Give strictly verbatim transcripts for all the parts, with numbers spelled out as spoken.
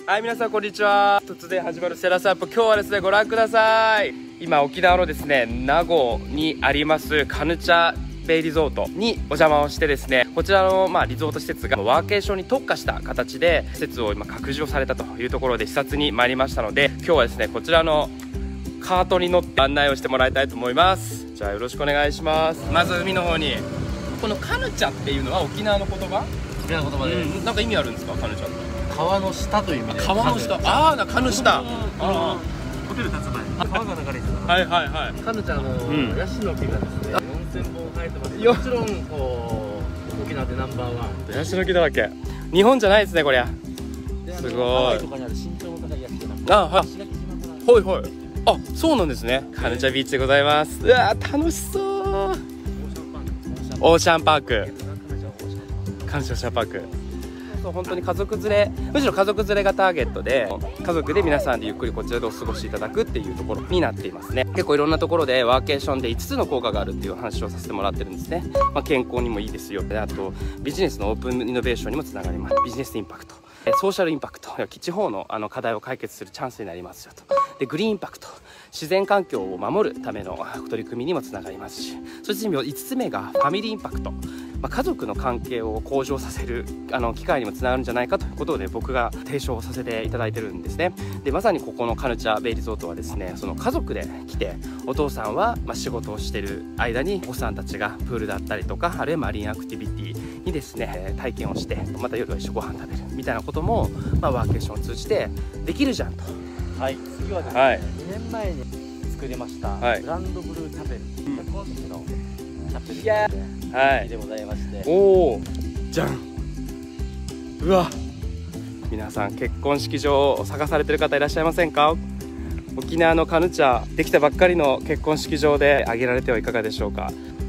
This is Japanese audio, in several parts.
はい、皆さんこんにちは。突然始まるセラスアップ、今日はですね、ご覧ください。今沖縄のですね、名護にありますカヌチャベイリゾートにお邪魔をしてですね、こちらのまあリゾート施設がワーケーションに特化した形で施設を今拡充されたというところで視察に参りましたので、今日はですね、こちらのカートに乗って案内をしてもらいたいと思います。じゃあよろしくお願いします。まず海の方に、このカヌチャっていうのは沖縄の言葉？ 沖縄の言葉です、うん、 なんか意味あるんですか、カヌチャって？ 川の下という意味で。 川の下、ああ、カヌ下。ああ、ホテル立つ前川が流れてた。 はいはいはい。 カヌチャのヤシの木がですね、よんせんぼん生えてます。もちろんこう沖縄でナンバーワン。 ヤシの木だらけ。日本じゃないですねこりゃ。すごい。 ハワイとかにある身長の高いヤシじゃなくて、 あ、はい。 石垣島から。 はいはい。あ、そうなんですね。カヌチャビーチでございます。うわー、楽しそう。オーシャンパーク。カヌチャオーシャンパーク。本当に家族連れ、むしろ家族連れがターゲットで、家族で皆さんでゆっくりこちらでお過ごしいただくっていうところになっていますね。結構いろんなところでワーケーションでいつつの効果があるっていう話をさせてもらってるんですね。まあ、健康にもいいですよ。あとビジネスのオープンイノベーションにもつながります。ビジネスインパクト、ソーシャルインパクト、地方のあの課題を解決するチャンスになりますよと。でグリーンインパクト、自然環境を守るための取り組みにもつながりますし、そしていつつめがファミリーインパクト、まあ、家族の関係を向上させるあの機会にもつながるんじゃないかということで、僕が提唱させていただいてるんですね。でまさにここのカヌチャベイリゾートはですね、その家族で来て、お父さんはまあ仕事をしてる間にお子さんたちがプールだったりとか、あるいはマリンアクティビティにですね体験をして、また夜は一緒ご飯食べるみたいなことも、まあ、ワーケーションを通じてできるじゃんと。 はい、次はですね、はい、にねんまえに作りました、はい、グランドブルーチャペル、結婚式のチャペルで、はい、でございまして、おお、 じゃん。うわ、皆さん結婚式場を探されてる方いらっしゃいませんか？沖縄のカヌチャできたばっかりの結婚式場で挙げられてはいかがでしょうか？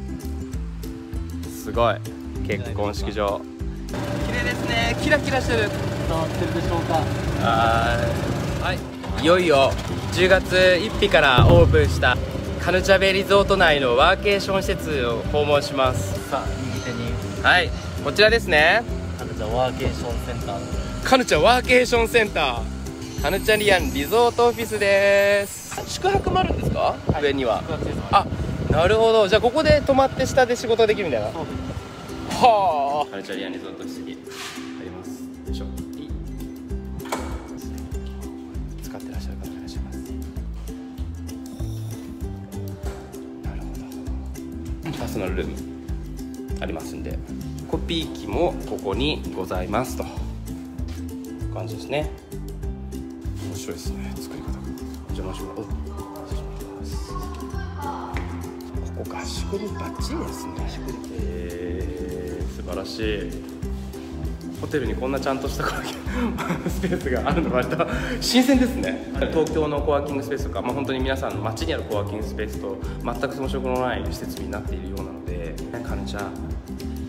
すごい結婚式場、綺麗ですね。キラキラしてる。 伝わってるでしょうか？ はい、いよいよじゅうがつついたちからオープンしたカヌチャベイリゾート内のワーケーション施設を訪問します。 さあ、右手に、 はい、こちらですね。 カヌチャワーケーションセンター。 カヌチャワーケーションセンター、カヌチャリアンリゾートオフィスです。宿泊もあるんですか？はい、上には。あ、なるほど。じゃあここで泊まって下で仕事できるみたいな。そうです。はあ。カヌチャリアンリゾートオフィスにあります。よいしょ。使ってらっしゃる方いらっしゃいます。なるほど。パーソナルルームありますんで、コピー機もここにございますという感じですね。面白いですね、作り方が。お邪魔します。お、失礼します。ここ合宿にバッチリですね。えー、素晴らしい。ホテルにこんなちゃんとしたスペースがあるのは割と新鮮ですね。東京のコワーキングスペースとか、まあ、本当に皆さんの街にあるコワーキングスペースと全く遜色のない施設になっているようなので、カヌチャ